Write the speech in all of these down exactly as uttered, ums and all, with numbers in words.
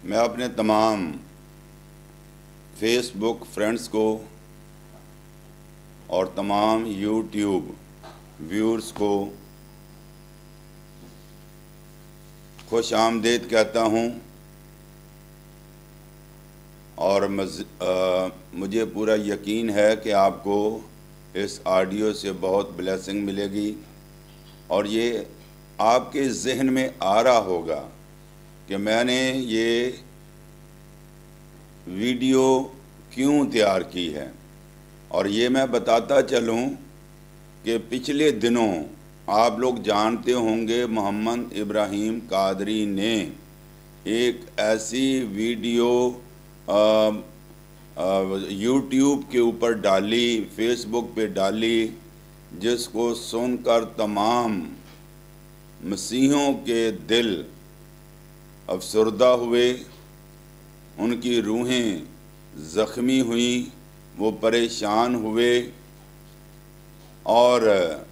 میں اپنے تمام فیس بک فرینڈز کو اور تمام یوٹیوب ویورز کو خوش آمدید کہتا ہوں، اور مجھے پورا یقین ہے کہ آپ کو اس آڈیو سے بہت بلیسنگ ملے گی، اور یہ آپ کے ذہن میں آ رہا ہوگا کہ میں نے یہ ویڈیو کیوں تیار کی ہے۔ اور یہ میں بتاتا چلوں کہ پچھلے دنوں آپ لوگ جانتے ہوں گے محمد ابراہیم قادری نے ایک ایسی ویڈیو یوٹیوب کے اوپر ڈالی، فیس بک پہ ڈالی، جس کو سن کر تمام مسیحیوں کے دل افسردہ ہوئے، ان کی روحیں زخمی ہوئیں، وہ پریشان ہوئے، اور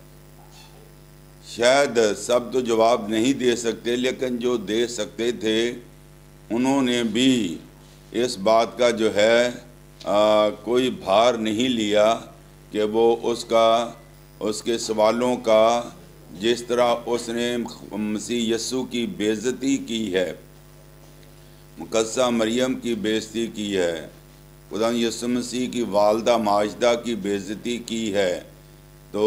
شاید سب تو جواب نہیں دے سکتے، لیکن جو دے سکتے تھے انہوں نے بھی اس بات کا جو ہے آ, کوئی بھار نہیں لیا کہ وہ اس کا اس کے سوالوں کا جس طرح اس نے مسیح یسوع کی بے عزتی کی ہے، مقدسہ مریم کی بے عزتی کی ہے، خدا یسوع مسیح کی والدہ ماجدہ کی بے عزتی کی ہے، تو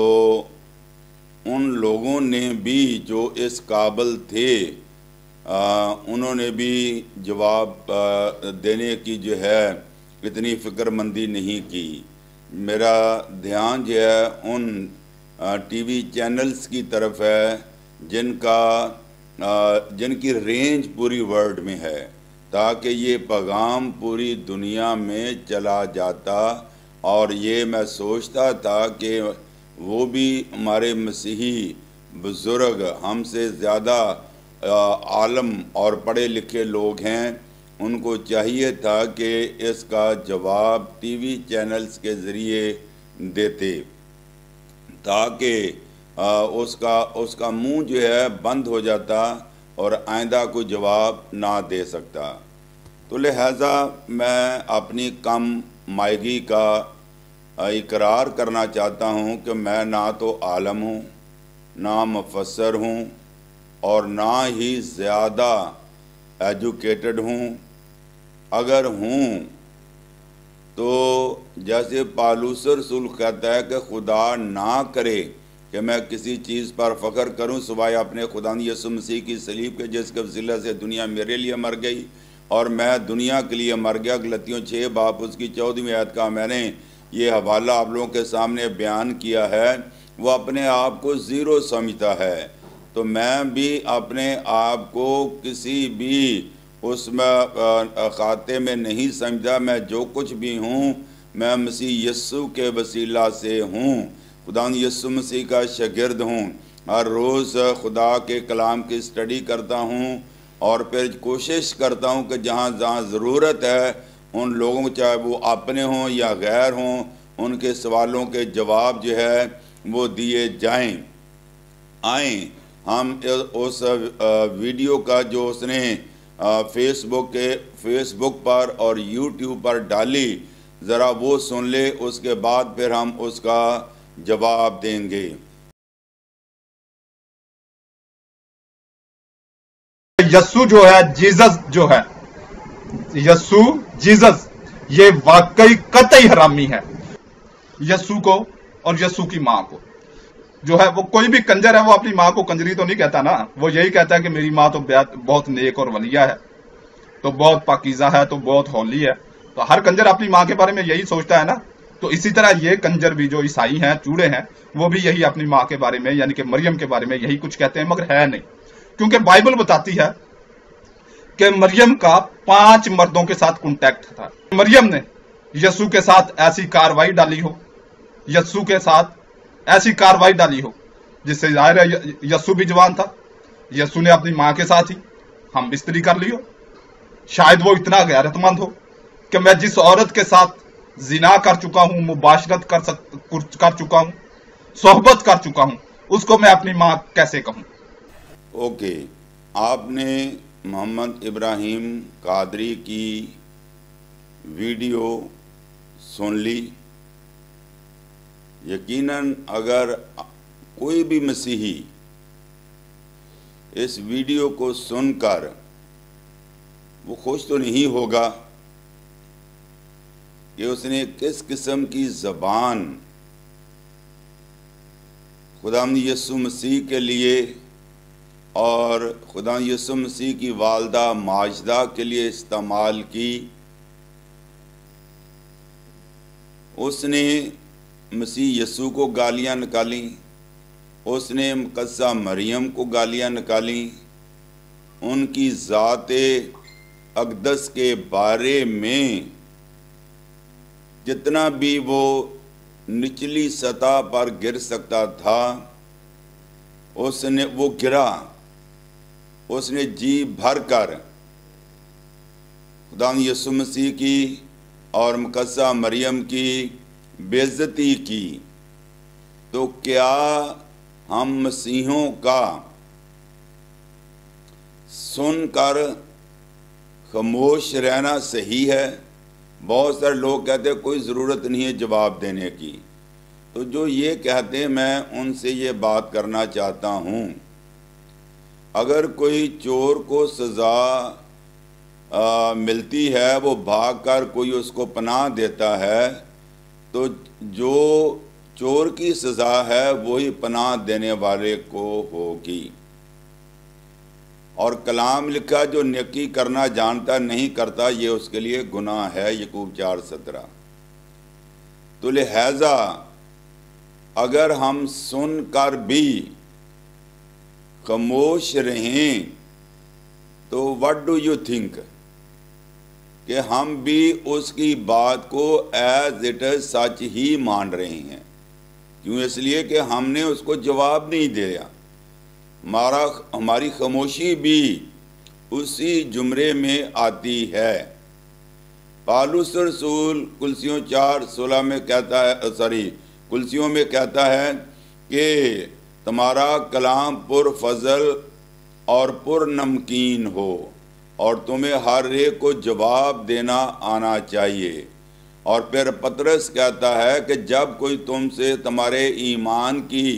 ان لوگوں نے بھی جو اس قابل تھے آ, انہوں نے بھی جواب آ, دینے کی جو ہے اتنی فکر مندی نہیں کی۔ میرا دھیان جو ہے ان آ, ٹی وی چینلز کی طرف ہے جن کا آ, جن کی رینج پوری ورلڈ میں ہے، تاکہ یہ پیغام پوری دنیا میں چلا جاتا، اور یہ میں سوچتا تھا کہ وہ بھی ہمارے مسیحی بزرگ ہم سے زیادہ عالم اور پڑھے لکھے لوگ ہیں، ان کو چاہیے تھا کہ اس کا جواب ٹی وی چینلز کے ذریعے دیتے، تاکہ اس کا اس کا منہ جو ہے بند ہو جاتا اور آئندہ کوئی جواب نہ دے سکتا۔ تو لہٰذا میں اپنی کم مائگی کا اقرار کرنا چاہتا ہوں کہ میں نہ تو عالم ہوں، نہ مفسر ہوں، اور نہ ہی زیادہ ایجوکیٹڈ ہوں۔ اگر ہوں تو جیسے پالوس رسول کہتا ہے کہ خدا نہ کرے کہ میں کسی چیز پر فخر کروں سوائے اپنے خدا یسوع مسیح کی صلیب کے، جس کے وسیلہ سے دنیا میرے لیے مر گئی اور میں دنیا کے لیے مر گیا۔ غلطیوں چھ باپ اس کی چودھویں آیت کا میں نے یہ حوالہ آپ لوگوں کے سامنے بیان کیا ہے۔ وہ اپنے آپ کو زیرو سمجھتا ہے، تو میں بھی اپنے آپ کو کسی بھی اس میں خاتے میں نہیں سمجھا۔ میں جو کچھ بھی ہوں میں مسیح یسوع کے وسیلہ سے ہوں، خدا یسوع مسیح کا شاگرد ہوں۔ ہر روز خدا کے کلام کی اسٹڈی کرتا ہوں، اور پھر کوشش کرتا ہوں کہ جہاں جہاں ضرورت ہے ان لوگوں کو، چاہے وہ اپنے ہوں یا غیر ہوں، ان کے سوالوں کے جواب جو ہے وہ دیے جائیں۔ آئیں ہم اس ویڈیو کا جو اس نے فیس بک کے فیس بک پر اور یوٹیوب پر ڈالی، ذرا وہ سن لے، اس کے بعد پھر ہم اس کا جواب دیں گے۔ یسوع جو ہے، جیزس جو ہے، یسوع جیزس یہ واقعی قطعی حرامی ہے۔ یسوع کو اور یسوع کی ماں کو جو ہے، وہ کوئی بھی کنجر ہے وہ اپنی ماں کو کنجری تو نہیں کہتا نا، وہ یہی کہتا ہے کہ میری ماں تو بہت نیک اور ولیہ ہے، تو بہت پاکیزہ ہے، تو بہت ہولی ہے۔ تو ہر کنجر اپنی ماں کے بارے میں یہی سوچتا ہے نا۔ تو اسی طرح یہ کنجر بھی جو عیسائی ہیں، چوڑے ہیں، وہ بھی یہی اپنی ماں کے بارے میں یعنی کہ مریم کے بارے میں یہی کچھ کہتے ہیں، مگر ہے نہیں، کیونکہ بائبل بتاتی ہے کہ مریم کا پانچ مردوں کے ساتھ کانٹیکٹ تھا۔ مریم نے یسوع کے ساتھ ایسی کاروائی ڈالی ہو یسوع کے ساتھ ایسی کاروائی ڈالی ہو جس سے ظاہر ہے یسوع بھی جوان تھا، یسوع نے اپنی ماں کے ساتھ ہی ہم بستری کر لی ہو۔ شاید وہ اتنا غیرت مند ہو کہ میں جس عورت کے ساتھ زنا کر چکا ہوں، مباشرت کر سک کر چکا ہوں، صحبت کر چکا ہوں، اس کو میں اپنی ماں کیسے کہوں؟ اوکے، آپ نے محمد ابراہیم قادری کی ویڈیو سن لی، یقیناً اگر کوئی بھی مسیحی اس ویڈیو کو سن کر وہ خوش تو نہیں ہوگا کہ اس نے کس قسم کی زبان خداوند یسوع مسیح کے لیے اور خداوند یسوع مسیح کی والدہ ماجدہ کے لیے استعمال کی۔ اس نے مسیح یسوع کو گالیاں نکالیں، اس نے مقدسہ مریم کو گالیاں نکالیں، ان کی ذات اقدس کے بارے میں جتنا بھی وہ نچلی سطح پر گر سکتا تھا اس نے وہ گرا، اس نے جی بھر کر خداوند یسوع مسیح کی اور مقدسہ مریم کی بے عزتی کی۔ تو کیا ہم مسیحوں کا سن کر خاموش رہنا صحیح ہے؟ بہت سارے لوگ کہتے ہیں کوئی ضرورت نہیں ہے جواب دینے کی، تو جو یہ کہتے ہیں میں ان سے یہ بات کرنا چاہتا ہوں، اگر کوئی چور کو سزا آ, ملتی ہے، وہ بھاگ کر کوئی اس کو پناہ دیتا ہے، تو جو چور کی سزا ہے وہی پناہ دینے والے کو ہوگی۔ اور کلام لکھا جو نیکی کرنا جانتا نہیں کرتا یہ اس کے لیے گناہ ہے، یعقوب چار سترہ۔ تو لہذا اگر ہم سن کر بھی خاموش رہیں تو what do you think کہ ہم بھی اس کی بات کو ایز اٹ از سچ ہی مان رہے ہیں؟ کیوں؟ اس لیے کہ ہم نے اس کو جواب نہیں دیا، ہمارا ہماری خاموشی بھی اسی زمرے میں آتی ہے۔ پالوس رسول کلسیوں چار سولہ میں کہتا ہے سوری کلسیوں میں کہتا ہے کہ تمہارا کلام پر فضل اور پر نمکین ہو اور تمہیں ہر ایک کو جواب دینا آنا چاہیے۔ اور پھر پطرس کہتا ہے کہ جب کوئی تم سے تمہارے ایمان کی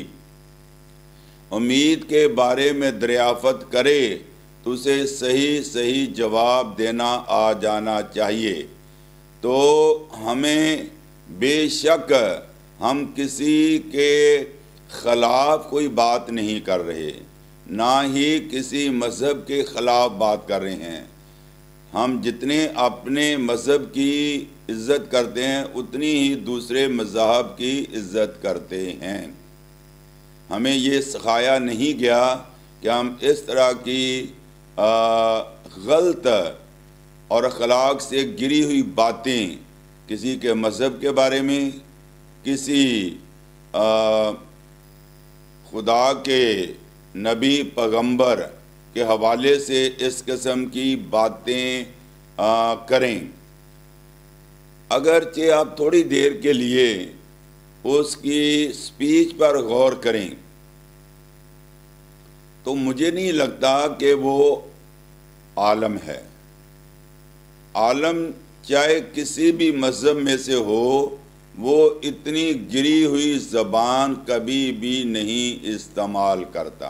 امید کے بارے میں دریافت کرے تو اسے صحیح صحیح جواب دینا آ جانا چاہیے۔ تو ہمیں بے شک ہم کسی کے خلاف کوئی بات نہیں کر رہے، نہ ہی کسی مذہب کے خلاف بات کر رہے ہیں۔ ہم جتنے اپنے مذہب کی عزت کرتے ہیں اتنی ہی دوسرے مذاہب کی عزت کرتے ہیں۔ ہمیں یہ سکھایا نہیں گیا کہ ہم اس طرح کی غلط اور اخلاق سے گری ہوئی باتیں کسی کے مذہب کے بارے میں، کسی خدا کے نبی پیغمبر کے حوالے سے اس قسم کی باتیں کریں۔ اگرچہ آپ تھوڑی دیر کے لیے اس کی سپیچ پر غور کریں تو مجھے نہیں لگتا کہ وہ عالم ہے۔ عالم چاہے کسی بھی مذہب میں سے ہو، وہ اتنی گری ہوئی زبان کبھی بھی نہیں استعمال کرتا۔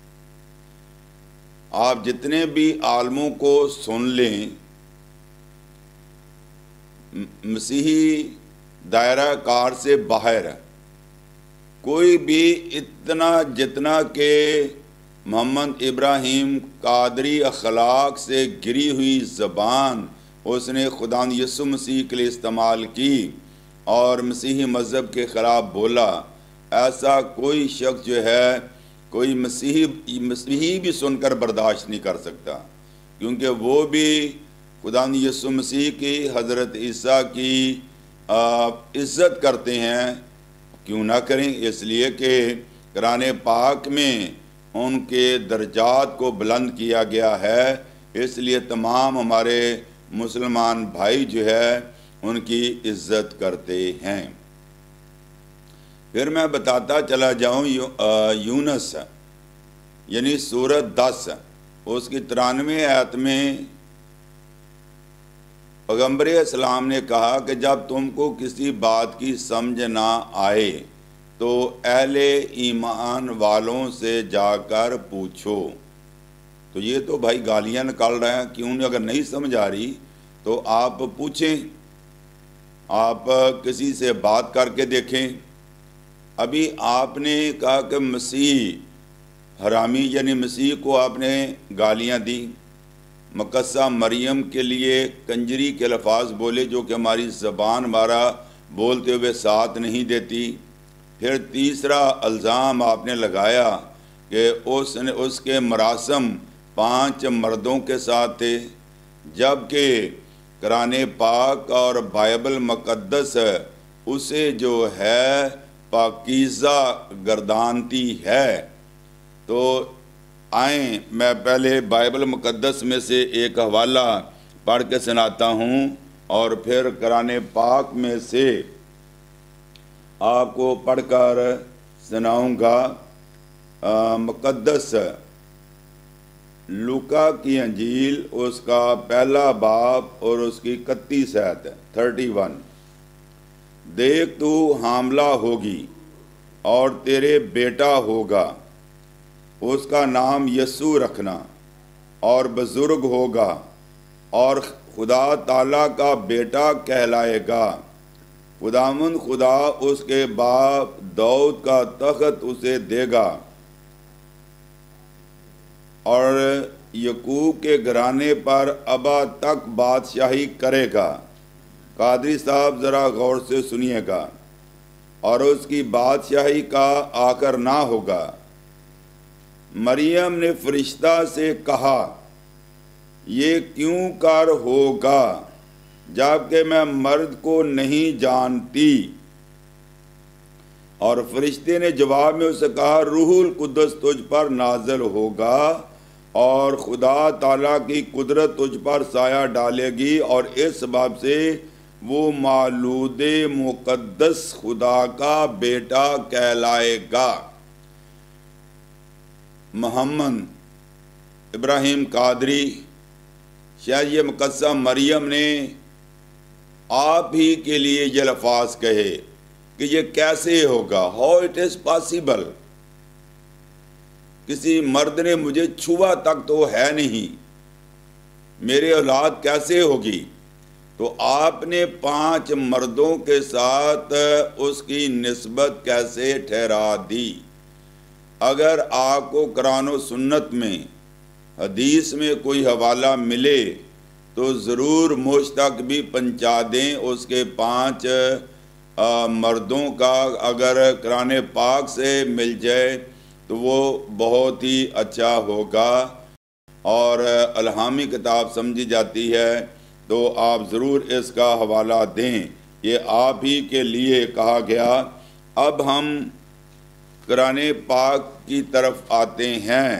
آپ جتنے بھی عالموں کو سن لیں، مسیحی دائرہ کار سے باہر کوئی بھی اتنا جتنا کہ محمد ابراہیم قادری اخلاق سے گری ہوئی زبان اس نے خداوند یسوع مسیح کے لیے استعمال کی اور مسیحی مذہب کے خلاف بولا، ایسا کوئی شخص جو ہے کوئی مسیحی مسیحی بھی سن کر برداشت نہیں کر سکتا، کیونکہ وہ بھی خداوند یسوع مسیح کی حضرت عیسیٰ کی عزت کرتے ہیں۔ کیوں نہ کریں؟ اس لیے کہ قرآن پاک میں ان کے درجات کو بلند کیا گیا ہے، اس لیے تمام ہمارے مسلمان بھائی جو ہے ان کی عزت کرتے ہیں۔ پھر میں بتاتا چلا جاؤں یونس یعنی سورت دس اس کی ترانوے آیت میں پیغمبر اسلام نے کہا کہ جب تم کو کسی بات کی سمجھ نہ آئے تو اہل ایمان والوں سے جا کر پوچھو. تو یہ تو بھائی گالیاں نکال رہے ہیں. کیوں نہیں؟ اگر نہیں سمجھ آ رہی تو آپ پوچھیں، آپ کسی سے بات کر کے دیکھیں. ابھی آپ نے کہا کہ مسیح حرامی، یعنی مسیح کو آپ نے گالیاں دی. مقدسہ مریم کے لیے کنجری کے الفاظ بولے جو کہ ہماری زبان ہمارا بولتے ہوئے ساتھ نہیں دیتی. پھر تیسرا الزام آپ نے لگایا کہ اس نے اس کے مراسم پانچ مردوں کے ساتھ تھے، جبکہ قرآن پاک اور بائبل مقدس اسے جو ہے پاکیزہ گردانتی ہے. تو آئیں میں پہلے بائبل مقدس میں سے ایک حوالہ پڑھ کے سناتا ہوں اور پھر قرآن پاک میں سے آپ کو پڑھ کر سناؤں گا. مقدس لوکا کی انجیل، اس کا پہلا باب اور اس کی اکتیس آیت تھرٹی ون. دیکھ تو حاملہ ہوگی اور تیرے بیٹا ہوگا، اس کا نام یسوع رکھنا، اور بزرگ ہوگا اور خدا تعالیٰ کا بیٹا کہلائے گا. خداوند خدا اس کے باپ داؤد کا تخت اسے دے گا اور یعقوب کے گھرانے پر ابا تک بادشاہی کرے گا. قادری صاحب ذرا غور سے سنیے گا. اور اس کی بادشاہی کا آخر نہ ہوگا. مریم نے فرشتہ سے کہا یہ کیوں کر ہوگا جبکہ میں مرد کو نہیں جانتی؟ اور فرشتے نے جواب میں اسے کہا روح القدس تجھ پر نازل ہوگا اور خدا تعالیٰ کی قدرت تجھ پر سایہ ڈالے گی، اور اس سبب سے وہ مولود مقدس خدا کا بیٹا کہلائے گا. محمد ابراہیم قادری شاید یہ مقدسہ مریم نے آپ ہی کے لیے یہ الفاظ کہے کہ یہ کیسے ہوگا. How it is possible. کسی مرد نے مجھے چھوا تک تو ہے نہیں، میرے اولاد کیسے ہوگی؟ تو آپ نے پانچ مردوں کے ساتھ اس کی نسبت کیسے ٹھہرا دی؟ اگر آپ کو قرآن و سنت میں حدیث میں کوئی حوالہ ملے تو ضرور مجھ تک بھی پہنچا دیں اس کے پانچ مردوں کا. اگر قرآن پاک سے مل جائے تو وہ بہت ہی اچھا ہوگا، اور الہامی کتاب سمجھی جاتی ہے تو آپ ضرور اس کا حوالہ دیں. یہ آپ ہی کے لیے کہا گیا. اب ہم قرآن پاک کی طرف آتے ہیں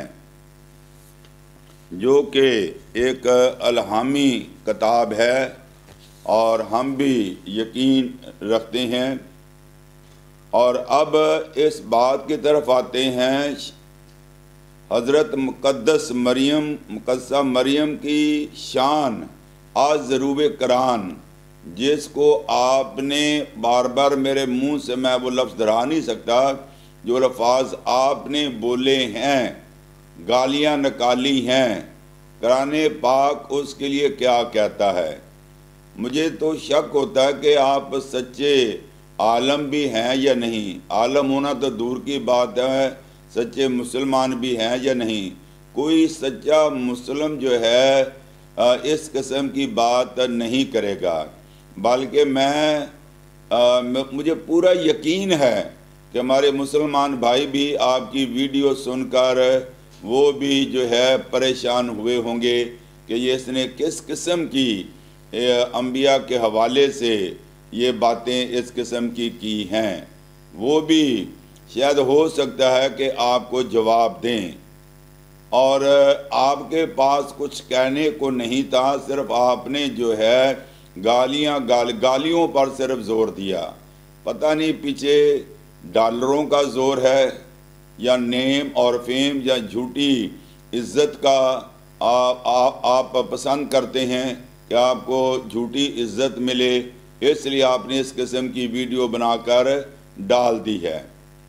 جو کہ ایک الہامی کتاب ہے، اور ہم بھی یقین رکھتے ہیں. اور اب اس بات کی طرف آتے ہیں حضرت مقدس مریم مقدسہ مریم کی شان آج ضروب قرآن، جس کو آپ نے بار بار میرے منہ سے میں وہ لفظ دہرا نہیں سکتا جو الفاظ آپ نے بولے ہیں، گالیاں نکالی ہیں. قرآن پاک اس کے لیے کیا کہتا ہے؟ مجھے تو شک ہوتا ہے کہ آپ سچے عالم بھی ہیں یا نہیں. عالم ہونا تو دور کی بات ہے، سچے مسلمان بھی ہیں یا نہیں. کوئی سچا مسلم جو ہے اس قسم کی بات نہیں کرے گا، بلکہ میں مجھے پورا یقین ہے کہ ہمارے مسلمان بھائی بھی آپ کی ویڈیو سن کر وہ بھی جو ہے پریشان ہوئے ہوں گے کہ یہ اس نے کس قسم کی انبیاء کے حوالے سے یہ باتیں اس قسم کی کی ہیں. وہ بھی شاید ہو سکتا ہے کہ آپ کو جواب دیں، اور آپ کے پاس کچھ کہنے کو نہیں تھا، صرف آپ نے جو ہے گالیاں گال گالیوں پر صرف زور دیا. پتہ نہیں پیچھے ڈالروں کا زور ہے یا نیم اور فیم یا جھوٹی عزت کا آپ آپ آپ پسند کرتے ہیں کہ آپ کو جھوٹی عزت ملے، اس لیے آپ نے اس قسم کی ویڈیو بنا کر ڈال دی ہے۔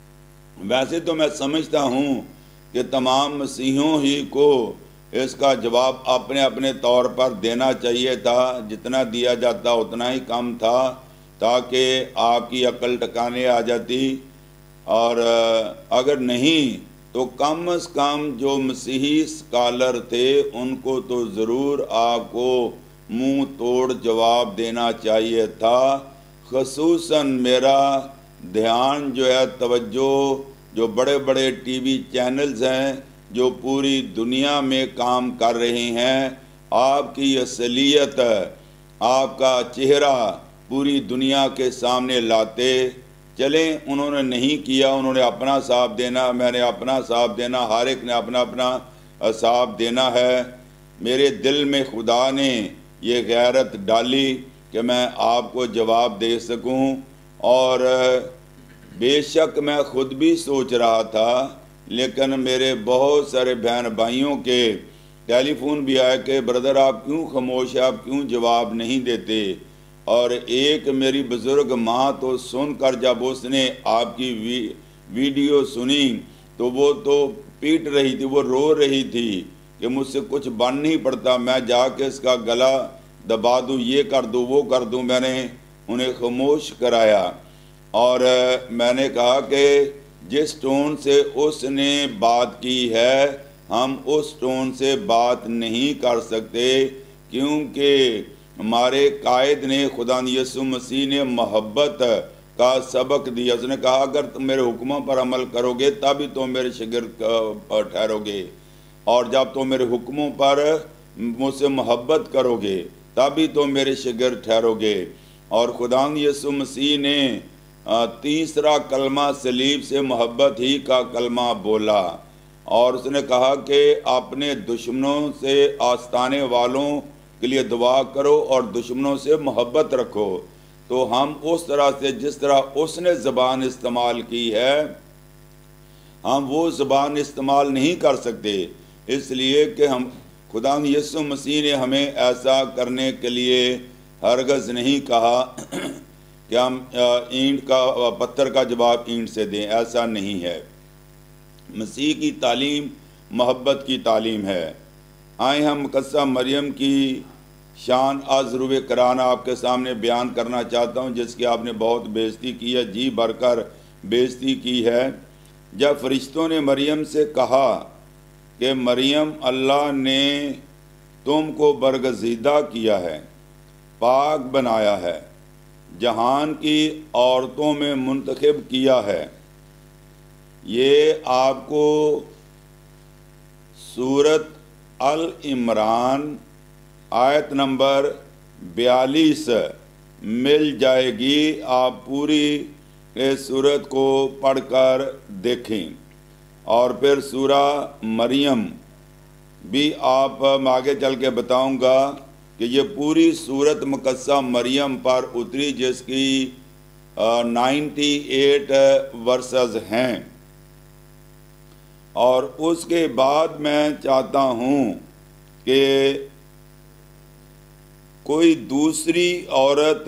ویسے تو میں سمجھتا ہوں کہ تمام مسیحیوں ہی کو اس کا جواب اپنے اپنے طور پر دینا چاہیے تھا، جتنا دیا جاتا اتنا ہی کم تھا، تاکہ آپ کی عقل ٹھکانے آ جاتی، اور اگر نہیں تو کم از کم جو مسیحی اسکالر تھے ان کو تو ضرور آپ کو منہ توڑ جواب دینا چاہیے تھا۔ خصوصاً میرا دھیان جو ہے، توجہ جو بڑے بڑے ٹی وی چینلز ہیں جو پوری دنیا میں کام کر رہے ہیں، آپ کی اصلیت، آپ کا چہرہ پوری دنیا کے سامنے لاتے چلیں۔ انہوں نے نہیں کیا، انہوں نے اپنا صاف دینا، میں نے اپنا صاف دینا، ہر ایک نے اپنا اپنا صاف دینا ہے۔ میرے دل میں خدا نے یہ غیرت ڈالی کہ میں آپ کو جواب دے سکوں، اور بے شک میں خود بھی سوچ رہا تھا، لیکن میرے بہت سارے بہن بھائیوں کے ٹیلی فون بھی آئے کہ بردر آپ کیوں خاموش ہیں، آپ کیوں جواب نہیں دیتے؟ اور ایک میری بزرگ ماں تو سن کر جب اس نے آپ کی وی ویڈیو سنی تو وہ تو پیٹ رہی تھی، وہ رو رہی تھی کہ مجھ سے کچھ بن نہیں پڑتا، میں جا کے اس کا گلا دبا دوں، یہ کر دوں، وہ کر دوں۔ میں نے انہیں خاموش کرایا اور میں نے کہا کہ جس ٹون سے اس نے بات کی ہے ہم اس ٹون سے بات نہیں کر سکتے، کیونکہ ہمارے قائد نے، خدا یسوع مسیح نے محبت کا سبق دیا۔ اس نے کہا اگر تم میرے حکموں پر عمل کرو گے تب ہی تم میرے شاگرد ٹھہرو گے، اور جب تم میرے حکموں پر مجھ سے محبت کرو گے تب ہی تم میرے شاگرد ٹھہرو گے۔ اور خدا یسوع مسیح نے تیسرا کلمہ صلیب سے محبت ہی کا کلمہ بولا، اور اس نے کہا کہ اپنے دشمنوں سے آستانے والوں کے لیے دعا کرو اور دشمنوں سے محبت رکھو۔ تو ہم اس طرح سے، جس طرح اس نے زبان استعمال کی ہے، ہم وہ زبان استعمال نہیں کر سکتے، اس لیے کہ ہم خدا یسوع مسیح نے ہمیں ایسا کرنے کے لیے ہرگز نہیں کہا کہ ہم اینٹ کا، پتھر کا جواب اینٹ سے دیں، ایسا نہیں ہے۔ مسیح کی تعلیم محبت کی تعلیم ہے۔ آئیں ہم قصہ مریم کی شان از روئے کرانا آپ کے سامنے بیان کرنا چاہتا ہوں، جس کی آپ نے بہت بےعزتی کی ہے، جی بھر کر بےعزتی کی ہے۔ جب فرشتوں نے مریم سے کہا کہ مریم، اللہ نے تم کو برگزیدہ کیا ہے، پاک بنایا ہے، جہان کی عورتوں میں منتخب کیا ہے، یہ آپ کو سورت العمران آیت نمبر بیالیس مل جائے گی۔ آپ پوری سورت کو پڑھ کر دیکھیں، اور پھر سورہ مریم بھی آپ آگے چل کے بتاؤں گا کہ یہ پوری سورت مقدسہ مریم پر اتری، جس کی نائنٹی ایٹ ورسز ہیں۔ اور اس کے بعد میں چاہتا ہوں کہ کوئی دوسری عورت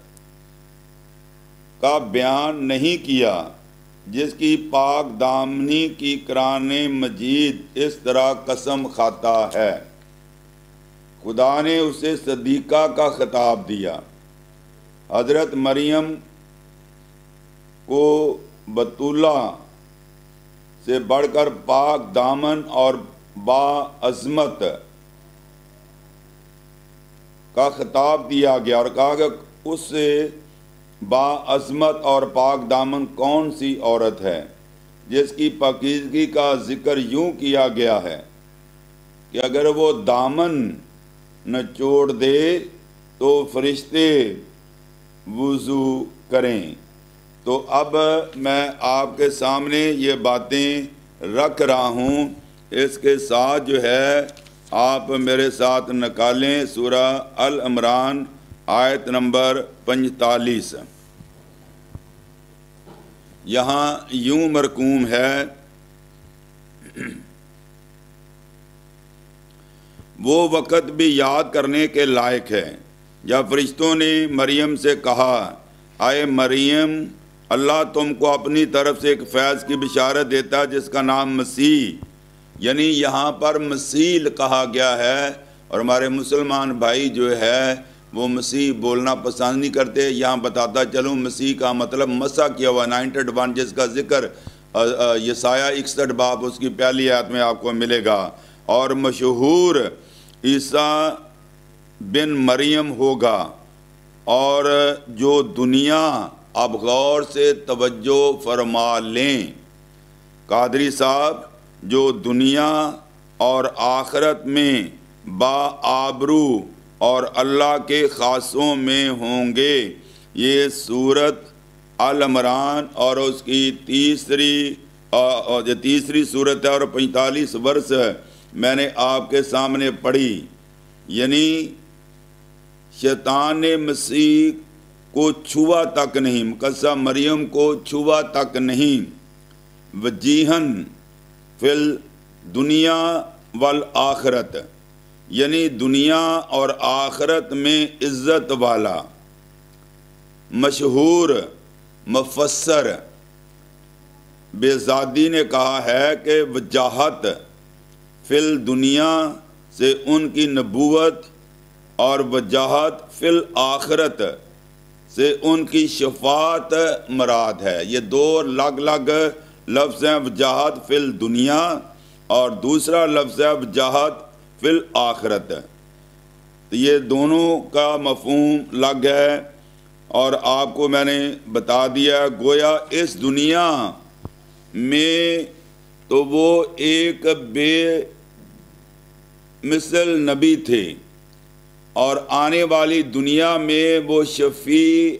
کا بیان نہیں کیا جس کی پاک دامنی کی قرآن مجید اس طرح قسم کھاتا ہے۔ خدا نے اسے صدیقہ کا خطاب دیا۔ حضرت مریم کو بطولہ سے بڑھ کر پاک دامن اور با عظمت کا خطاب دیا گیا، اور کہا کہ اس سے با عظمت اور پاک دامن کون سی عورت ہے جس کی پاکیزگی کا ذکر یوں کیا گیا ہے کہ اگر وہ دامن نچوڑ دے تو فرشتے وضو کریں۔ تو اب میں آپ کے سامنے یہ باتیں رکھ رہا ہوں، اس کے ساتھ جو ہے آپ میرے ساتھ نکالیں سورہ العمران آیت نمبر پینتالیس۔ یہاں یوں مرقوم ہے، وہ وقت بھی یاد کرنے کے لائق ہے جب فرشتوں نے مریم سے کہا اے مریم اللہ تم کو اپنی طرف سے ایک فیض کی بشارت دیتا ہے جس کا نام مسیح، یعنی یہاں پر مسیح کہا گیا ہے، اور ہمارے مسلمان بھائی جو ہے وہ مسیح بولنا پسند نہیں کرتے۔ یہاں بتاتا چلوں مسیح کا مطلب مسح کیا ہوا نائنٹڈ ون، جس کا ذکر یسایہ اکسٹھ باب اس کی پہلی آیت میں آپ کو ملے گا، اور مشہور عیسیٰ بن مریم ہوگا۔ اور جو دنیا، اب غور سے توجہ فرما لیں قادری صاحب، جو دنیا اور آخرت میں با آبرو اور اللہ کے خاصوں میں ہوں گے، یہ سورت آل عمران اور اس کی تیسری جو تیسری صورت ہے اور پینتالیس ورس میں نے آپ کے سامنے پڑھی۔ یعنی شیطان نے مسیح کو چھوا تک نہیں، مقدسہ مریم کو چھوا تک نہیں، وجیہن فی الدنیا والآخرت، یعنی دنیا اور آخرت میں عزت والا۔ مشہور مفسر بیزادی نے کہا ہے کہ وجاہت فی الدنیا سے ان کی نبوت اور وجاہت فی الآخرت سے ان کی شفاعت مراد ہے۔ یہ دو الگ الگ لفظ ہیں، وجاہت فی الدنیا اور دوسرا لفظ ہے وجاہت فی الآخرت۔ یہ دونوں کا مفہوم الگ ہے، اور آپ کو میں نے بتا دیا گویا اس دنیا میں تو وہ ایک بے مثل نبی تھے، اور آنے والی دنیا میں وہ شفیع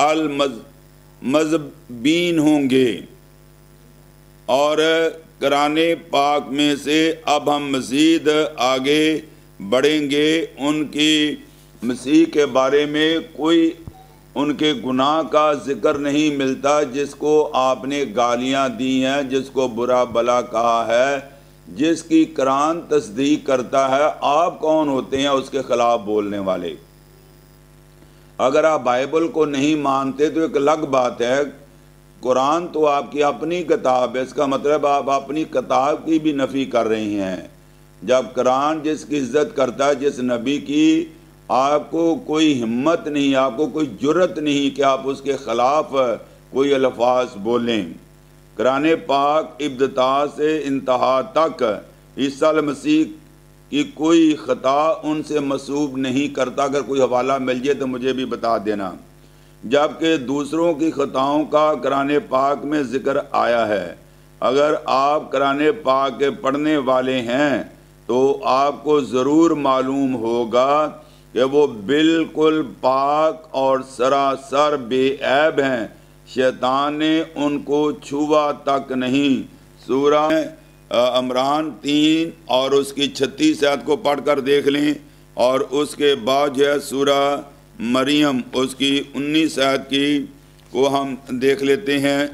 المذنبین ہوں گے۔ اور قرآن پاک میں سے اب ہم مزید آگے بڑھیں گے۔ ان کی مسیح کے بارے میں کوئی ان کے گناہ کا ذکر نہیں ملتا، جس کو آپ نے گالیاں دی ہیں، جس کو برا بلا کہا ہے، جس کی قرآن تصدیق کرتا ہے۔ آپ کون ہوتے ہیں اس کے خلاف بولنے والے؟ اگر آپ بائبل کو نہیں مانتے تو ایک الگ بات ہے، قرآن تو آپ کی اپنی کتاب ہے، اس کا مطلب آپ اپنی کتاب کی بھی نفی کر رہے ہیں۔ جب قرآن جس کی عزت کرتا ہے، جس نبی کی، آپ کو کوئی ہمت نہیں، آپ کو کوئی جرت نہیں کہ آپ اس کے خلاف کوئی الفاظ بولیں۔ قرآن پاک ابتدا سے انتہا تک عیسیٰ مسیح کی کوئی خطا ان سے مسوب نہیں کرتا۔ اگر کوئی حوالہ مل جائے تو مجھے بھی بتا دینا۔ جبکہ دوسروں کی خطاؤں کا قرآن پاک میں ذکر آیا ہے۔ اگر آپ قرآن پاک کے پڑھنے والے ہیں تو آپ کو ضرور معلوم ہوگا کہ وہ بالکل پاک اور سراسر بے عیب ہیں، شیطان نے ان کو چھوا تک نہیں۔ سورہ عمران تین اور اس کی چھتیس آیت کو پڑھ کر دیکھ لیں، اور اس کے بعد جو ہے سورہ مریم اس کی انیس آیت کی کو ہم دیکھ لیتے ہیں۔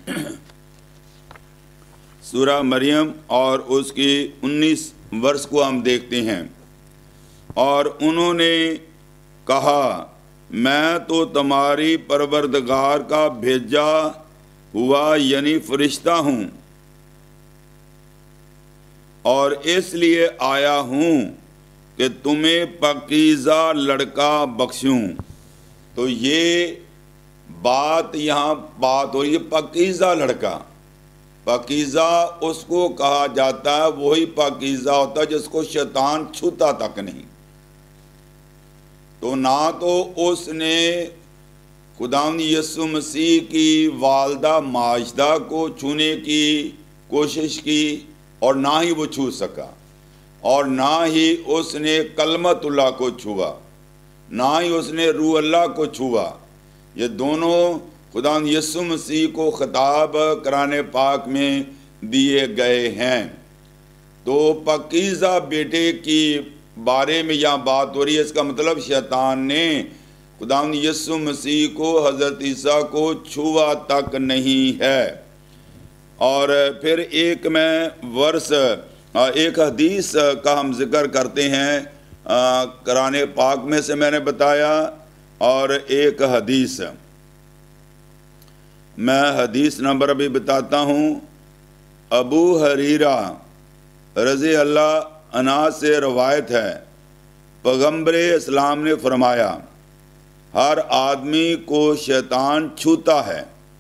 سورہ مریم اور اس کی انیس ورس کو ہم دیکھتے ہیں۔ اور انہوں نے کہا میں تو تمہاری پروردگار کا بھیجا ہوا یعنی فرشتہ ہوں، اور اس لیے آیا ہوں کہ تمہیں پاکیزہ لڑکا بخشوں۔ تو یہ بات یہاں بات ہو رہی ہے پاکیزہ لڑکا۔ پاکیزہ اس کو کہا جاتا ہے، وہی پاکیزہ ہوتا ہے جس کو شیطان چھوتا تک نہیں۔ تو نہ تو اس نے خداوند یسوع مسیح کی والدہ ماجدہ کو چھونے کی کوشش کی، اور نہ ہی وہ چھو سکا، اور نہ ہی اس نے کلمت اللہ کو چھوا، نہ ہی اس نے روح اللہ کو چھوا۔ یہ دونوں خداوند یسوع مسیح کو خطاب قرآن پاک میں دیے گئے ہیں۔ تو پاکیزہ بیٹے کی بارے میں یہاں بات ہو رہی ہے، اس کا مطلب شیطان نے خداوند یسوع مسیح کو، حضرت عیسیٰ کو چھوا تک نہیں ہے۔ اور پھر ایک میں ورس ایک حدیث کا ہم ذکر کرتے ہیں قرآن پاک میں سے میں نے بتایا، اور ایک حدیث میں حدیث نمبر ابھی بتاتا ہوں۔ ابو حریرہ رضی اللہ عنہ سے روایت ہے، پیغمبر اسلام نے فرمایا ہر آدمی کو شیطان چھوتا ہے۔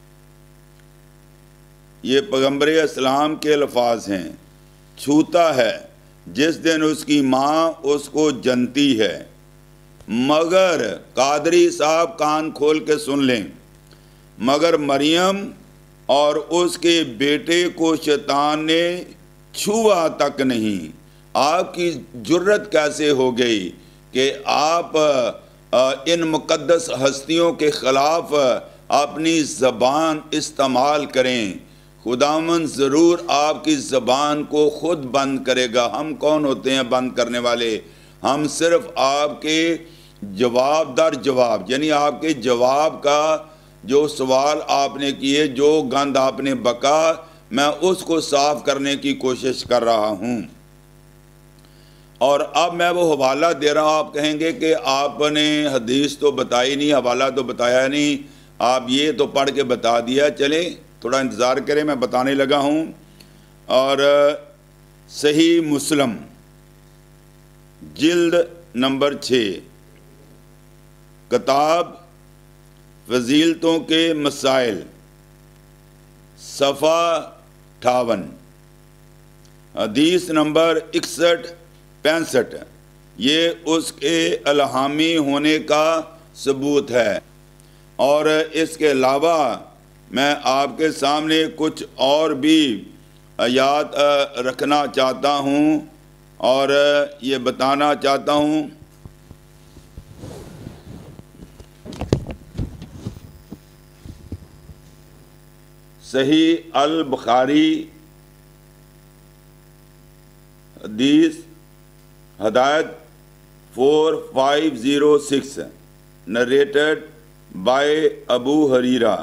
یہ پیغمبر اسلام کے الفاظ ہیں، چھوتا ہے جس دن اس کی ماں اس کو جنتی ہے، مگر قادری صاحب کان کھول کے سن لیں، مگر مریم اور اس کے بیٹے کو شیطان نے چھوا تک نہیں۔ آپ کی جرت کیسے ہو گئی کہ آپ ان مقدس ہستیوں کے خلاف اپنی زبان استعمال کریں؟ خداوند ضرور آپ کی زبان کو خود بند کرے گا۔ ہم کون ہوتے ہیں بند کرنے والے؟ ہم صرف آپ کے جواب در جواب، یعنی آپ کے جواب کا جو سوال آپ نے کیے، جو گند آپ نے بکا، میں اس کو صاف کرنے کی کوشش کر رہا ہوں۔ اور اب میں وہ حوالہ دے رہا ہوں۔ آپ کہیں گے کہ آپ نے حدیث تو بتائی نہیں، حوالہ تو بتایا نہیں، آپ یہ تو پڑھ کے بتا دیا۔ چلیں تھوڑا انتظار کریں، میں بتانے لگا ہوں۔ اور صحیح مسلم جلد نمبر چھ، کتاب فضیلتوں کے مسائل، صفحہ اٹھاون، حدیث نمبر اکسٹھ پینسٹھ، یہ اس کے الہامی ہونے کا ثبوت ہے۔ اور اس کے علاوہ میں آپ کے سامنے کچھ اور بھی آیات رکھنا چاہتا ہوں اور یہ بتانا چاہتا ہوں۔ صحیح البخاری حدیث ہدایت four five zero six, narrated by Abu Hurairah.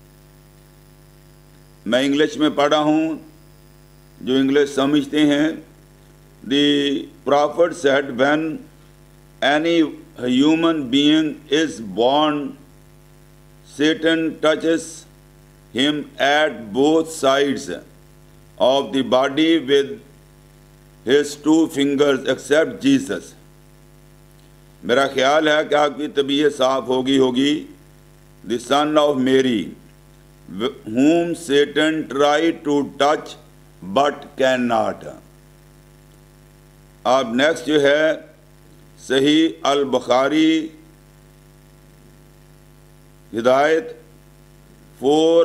میں انگلش میں پڑھا ہوں، جو انگلش سمجھتے ہیں۔ The prophet said when any human being is born Satan touches him at both sides of the body with his two fingers except Jesus۔ میرا خیال ہے کہ آپ کی طبیعت صاف ہوگی ہوگی۔ the son of Mary whom Satan tried to touch but cannot۔ اب نیکسٹ جو ہے صحیح البخاری ہدایت فور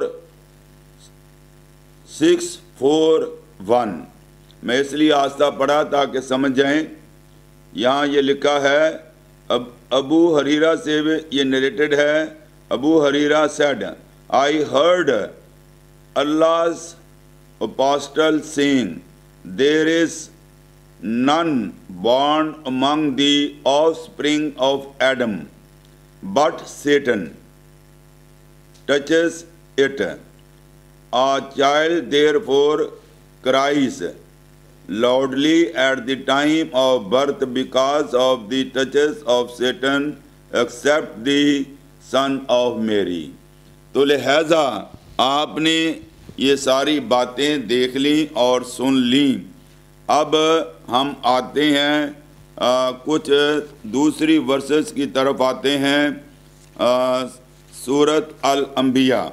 سکس فور ون۔ میں اس لیے آستہ پڑھا تاکہ سمجھ جائیں۔ یہاں یہ لکھا ہے، اب ابو حریرہ سے یہ نریٹڈ ہے۔ ابو حریرہ said I heard Allah's apostle saying there is none born among the offspring of Adam but Satan touches it। A child therefore cries loudly at the time of birth because of the touches of Satan except the son of Mary۔ تو لہذا آپ نے یہ ساری باتیں دیکھ لیں اور سن لیں۔ اب ہم آتے ہیں آ, کچھ دوسری ورسز کی طرف آتے ہیں۔ آ, سورت الانبیاء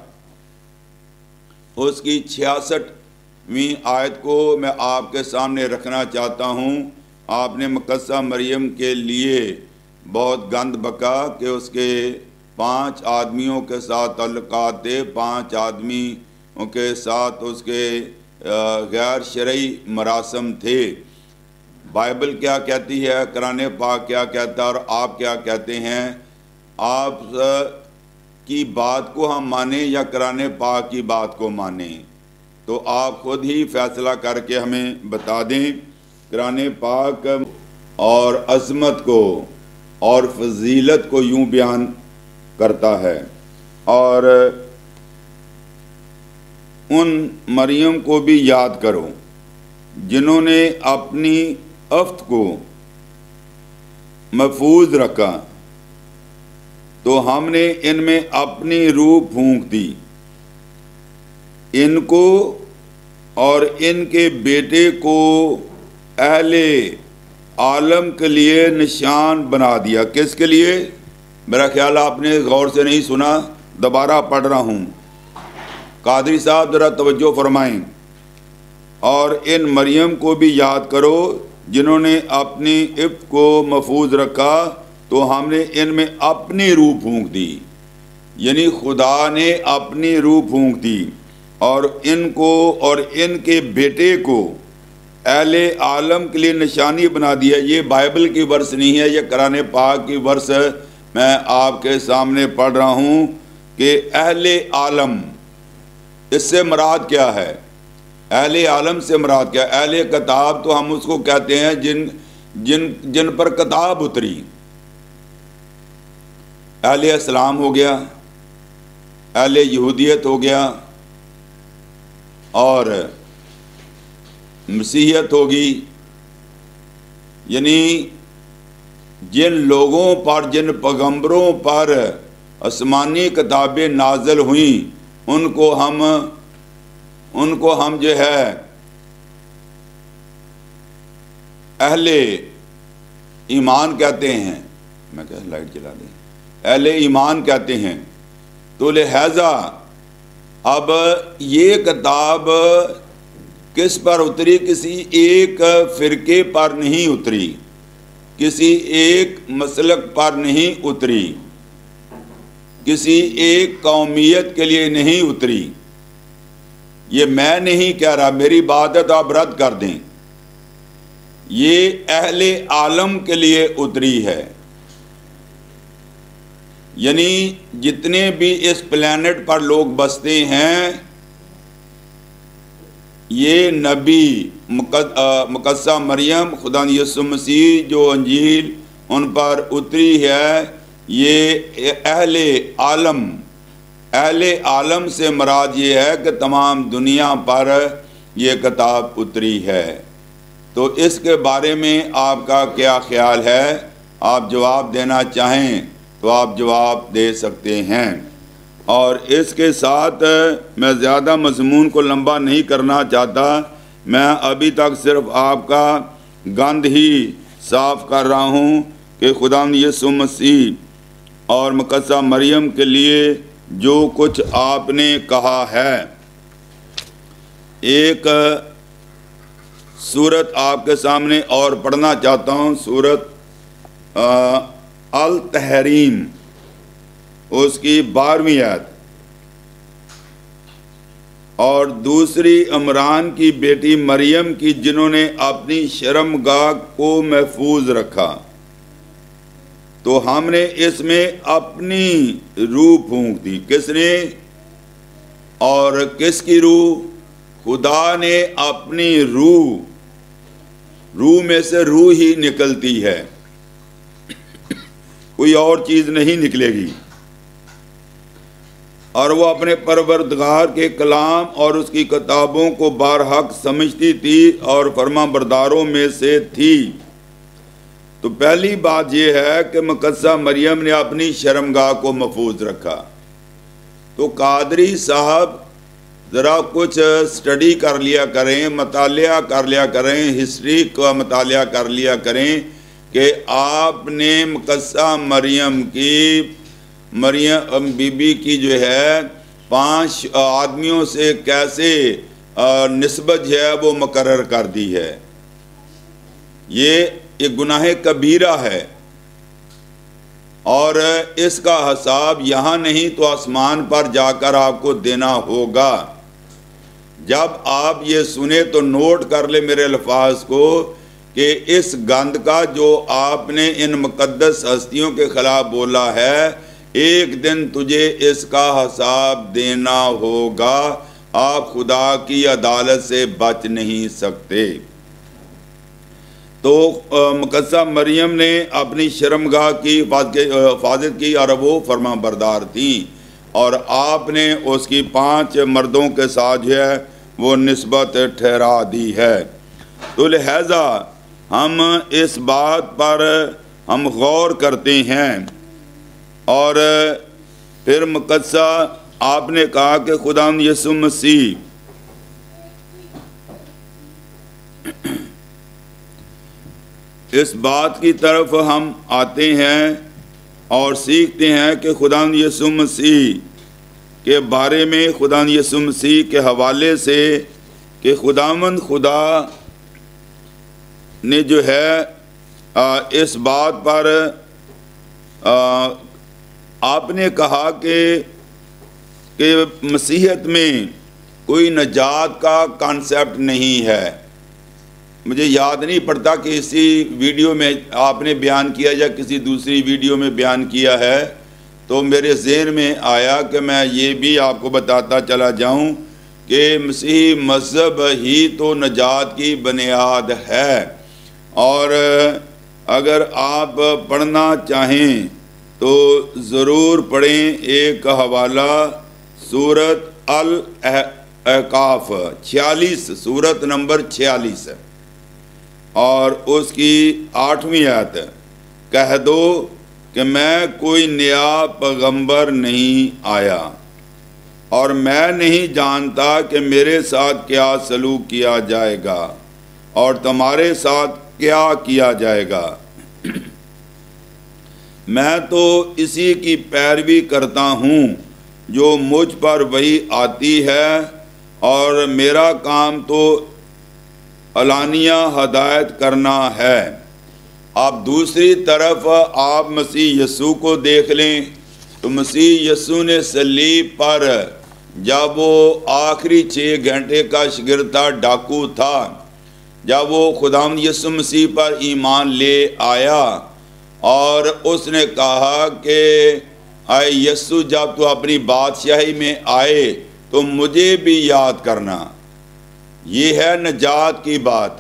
اس کی چھیاسٹھویں آیت کو میں آپ کے سامنے رکھنا چاہتا ہوں۔ آپ نے مقدسہ مریم کے لیے بہت گند بکا کہ اس کے پانچ آدمیوں کے ساتھ تعلقات تھے، پانچ آدمیوں کے ساتھ اس کے غیر شرعی مراسم تھے۔ بائبل کیا کہتی ہے، قرآن پاک کیا کہتا ہے، اور آپ کیا کہتے ہیں؟ آپ کی بات کو ہم مانیں یا قرآن پاک کی بات کو مانیں؟ تو آپ خود ہی فیصلہ کر کے ہمیں بتا دیں۔ قرآن پاک اور عظمت کو اور فضیلت کو یوں بیان کرتا ہے، اور ان مریم کو بھی یاد کرو جنہوں نے اپنی عفت کو محفوظ رکھا تو ہم نے ان میں اپنی روح پھونک دی، ان کو اور ان کے بیٹے کو اہل عالم کے لیے نشان بنا دیا۔ کس کے لیے؟ میرا خیال آپ نے غور سے نہیں سنا، دوبارہ پڑھ رہا ہوں، قادری صاحب ذرا توجہ فرمائیں۔ اور ان مریم کو بھی یاد کرو جنہوں نے اپنی عفت کو محفوظ رکھا تو ہم نے ان میں اپنی روح پھونک دی، یعنی خدا نے اپنی روح پھونک دی، اور ان کو اور ان کے بیٹے کو اہل عالم کے لیے نشانی بنا دیا۔ یہ بائبل کی ورس نہیں ہے، یہ قرآن پاک کی ورس میں آپ کے سامنے پڑھ رہا ہوں کہ اہل عالم، اس سے مراد کیا ہے؟ اہل عالم سے مراد کیا؟ اہل کتاب تو ہم اس کو کہتے ہیں جن جن جن پر کتاب اتری۔ اہل اسلام ہو گیا، اہل یہودیت ہو گیا، اور مسیحیت ہوگی، یعنی جن لوگوں پر، جن پیغمبروں پر آسمانی کتابیں نازل ہوئیں، ان کو ہم ان کو ہم جو ہے اہل ایمان کہتے ہیں۔ میں کہا لائٹ جلا دیں، اہل ایمان کہتے ہیں۔ تو لہذا اب یہ کتاب کس پر اتری؟ کسی ایک فرقے پر نہیں اتری، کسی ایک مسلک پر نہیں اتری، کسی ایک قومیت کے لیے نہیں اتری۔ یہ میں نہیں کہہ رہا، میری بات ہے تو آپ رد کر دیں، یہ اہل عالم کے لیے اتری ہے، یعنی جتنے بھی اس پلینٹ پر لوگ بستے ہیں، یہ نبی مقدسہ مریم، خدا یسوع مسیح جو انجیل ان پر اتری ہے، یہ اہل عالم اہل عالم سے مراد یہ ہے کہ تمام دنیا پر یہ کتاب اتری ہے۔ تو اس کے بارے میں آپ کا کیا خیال ہے؟ آپ جواب دینا چاہیں تو آپ جواب دے سکتے ہیں۔ اور اس کے ساتھ میں زیادہ مضمون کو لمبا نہیں کرنا چاہتا، میں ابھی تک صرف آپ کا گند ہی صاف کر رہا ہوں کہ خدا یسوع مسیح اور مقدسہ مریم کے لیے جو کچھ آپ نے کہا ہے۔ ایک سورت آپ کے سامنے اور پڑھنا چاہتا ہوں، سورت التحریم، اس کی بارہویں آیت، اور دوسری عمران کی بیٹی مریم کی جنہوں نے اپنی شرمگاہ کو محفوظ رکھا تو ہم نے اس میں اپنی روح پھونک دی۔ کس نے؟ اور کس کی روح؟ خدا نے اپنی روح، روح میں سے روح ہی نکلتی ہے، کوئی اور چیز نہیں نکلے گی، اور وہ اپنے پروردگار کے کلام اور اس کی کتابوں کو برحق سمجھتی تھی اور فرما برداروں میں سے تھی۔ تو پہلی بات یہ ہے کہ مقدسہ مریم نے اپنی شرمگاہ کو محفوظ رکھا۔ تو قادری صاحب ذرا کچھ سٹڈی کر لیا کریں، مطالعہ کر لیا کریں، ہسٹری کا مطالعہ کر لیا کریں کہ آپ نے مقدسہ مریم کی مریم بی بی کی جو ہے پانچ آدمیوں سے کیسے نسبت جو ہے وہ مقرر کر دی ہے۔ یہ ایک گناہ کبیرہ ہے، اور اس کا حساب یہاں نہیں تو آسمان پر جا کر آپ کو دینا ہوگا۔ جب آپ یہ سنیں تو نوٹ کر لیں میرے الفاظ کو کہ اس گند کا جو آپ نے ان مقدس ہستیوں کے خلاف بولا ہے، ایک دن تجھے اس کا حساب دینا ہوگا، آپ خدا کی عدالت سے بچ نہیں سکتے۔ تو مقدسہ مریم نے اپنی شرمگاہ کی حفاظت کی اور وہ فرما بردار تھیں، اور آپ نے اس کی پانچ مردوں کے ساتھ جو ہے وہ نسبت ٹھہرا دی ہے۔ تو لہذا ہم اس بات پر ہم غور کرتے ہیں، اور پھر مقدسہ آپ نے کہا کہ خداوند یسوع مسیح اس بات کی طرف ہم آتے ہیں اور سیکھتے ہیں کہ خداوند یسوع مسیح کے بارے میں، خداوند یسوع مسیح کے حوالے سے، کہ خداوند خدا نے جو ہے اس بات پر آپ نے کہا کہ کہ مسیحیت میں کوئی نجات کا کانسیپٹ نہیں ہے۔ مجھے یاد نہیں پڑتا کہ اسی ویڈیو میں آپ نے بیان کیا یا کسی دوسری ویڈیو میں بیان کیا ہے، تو میرے ذہن میں آیا کہ میں یہ بھی آپ کو بتاتا چلا جاؤں کہ مسیحی مذہب ہی تو نجات کی بنیاد ہے۔ اور اگر آپ پڑھنا چاہیں تو ضرور پڑھیں ایک حوالہ سورت الاحقاف چھیالیس، سورت نمبر چھیالیس، اور اس کی آٹھویں آیت، کہہ دو کہ میں کوئی نیا پیغمبر نہیں آیا اور میں نہیں جانتا کہ میرے ساتھ کیا سلوک کیا جائے گا اور تمہارے ساتھ کیا کیا جائے گا۔ میں تو اسی کی پیروی کرتا ہوں جو مجھ پر وحی آتی ہے، اور میرا کام تو علانیہ ہدایت کرنا ہے۔ آپ دوسری طرف آپ مسیح یسوع کو دیکھ لیں تو مسیح یسوع نے صلیب پر جب وہ آخری چھ گھنٹے کا شاگرد تھا، ڈاکو تھا، جب وہ خداوند یسوع مسیح پر ایمان لے آیا اور اس نے کہا کہ اے یسوع، جب تو اپنی بادشاہی میں آئے تو مجھے بھی یاد کرنا۔ یہ ہے نجات کی بات۔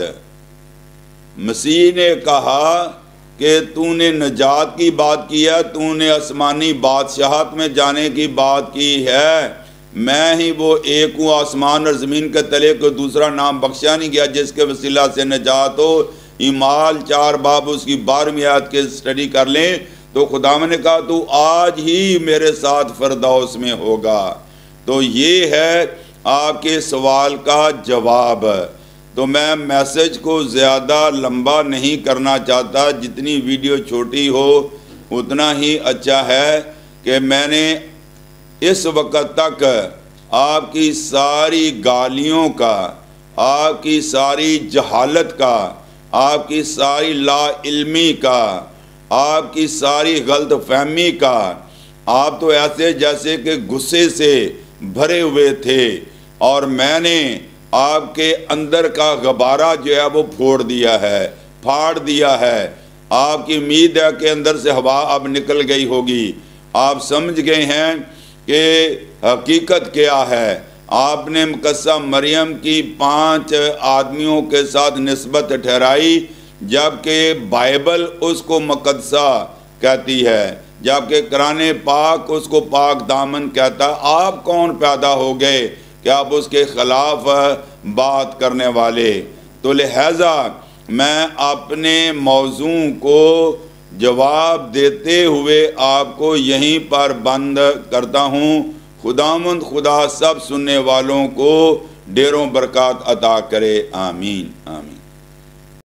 مسیح نے کہا کہ تو نے نجات کی بات کی ہے، تو نے آسمانی بادشاہت میں جانے کی بات کی ہے، میں ہی وہ ایک ہوں، آسمان اور زمین کے تلے کو دوسرا نام بخشا نہیں گیا جس کے وسیلہ سے نجات ہو۔ ایمال چار باب اس کی بارہویں آیت کے سٹڈی کر لیں تو خدا نے کہا تو آج ہی میرے ساتھ فردوس میں ہوگا۔ تو یہ ہے آپ کے سوال کا جواب۔ تو میں میسج کو زیادہ لمبا نہیں کرنا چاہتا، جتنی ویڈیو چھوٹی ہو اتنا ہی اچھا ہے، کہ میں نے اس وقت تک آپ کی ساری گالیوں کا، آپ کی ساری جہالت کا، آپ کی ساری لا علمی کا، آپ کی ساری غلط فہمی کا، آپ تو ایسے جیسے کہ غصے سے بھرے ہوئے تھے، اور میں نے آپ کے اندر کا غبارہ جو ہے وہ پھوڑ دیا ہے، پھاڑ دیا ہے۔ آپ کی امید ہے کہ اندر سے ہوا اب نکل گئی ہوگی، آپ سمجھ گئے ہیں کہ حقیقت کیا ہے۔ آپ نے مقدسہ مریم کی پانچ آدمیوں کے ساتھ نسبت ٹھہرائی، جبکہ بائبل اس کو مقدسہ کہتی ہے، جبکہ قرآن پاک اس کو پاک دامن کہتا ہے۔ آپ کون پیدا ہو گئے کہ آپ اس کے خلاف بات کرنے والے؟ تو لہذا میں اپنے موضوع کو جواب دیتے ہوئے آپ کو یہیں پر بند کرتا ہوں۔ خداوند خدا سب سننے والوں کو ڈھیروں برکات عطا کرے، آمین آمین۔